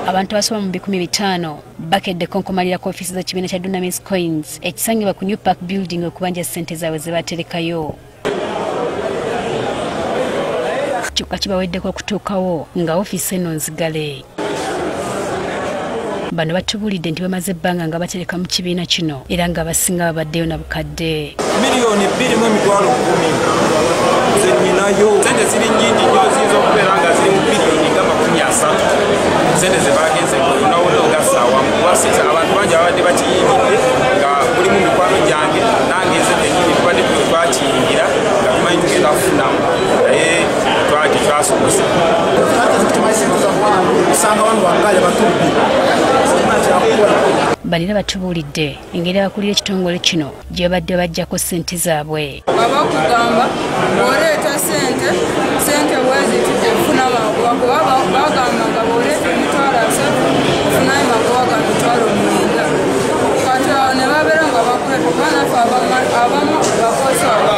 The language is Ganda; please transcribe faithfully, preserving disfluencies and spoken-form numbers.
Abantu abasoba mu bikumi bitaano bakedde konkomalira ku ofiisi z'ekibiina kya Dunamis Coins ekisangibwa ku New Park Building okubanja ssente zaabwe ze baterekayo. Kyokka kibaweddeko okutuukawo nga ofiisi eno nzigale. Bano batubulidde nti bamaze ebbanga nga batereka mu kibiina kino era nga abasinga babaddeyo na bukadde miliyoni bbiri mu emitwalo kkumi ze nninayo. Sente ziri nnyingi nnyo ziyinza okubeera nga ziri mu biliyoni nga makumi asatu. Sente ze baagenze kunawola ogassa awamu kubasiza abantu bangi ababadde bakiyingidde nga buli mu mikwano gyange nange nze nnyini tubadde twakiyingira nga tumanyi tugenda kufunamu naye twaki twasobosa. Balina batubulidde engeri abakulira ekitongole kino gye babadde bajjako ssente zaabwe. Abakugamba bw'oleeta ssente ssente bwezi tujja magoba kuba bagamba nga bw'oleeta emitwalo asatu ofunayo magoba ga mitwalo mwenda. Kati awo ne babeera nga bakweta kuba naffe abamu bakozi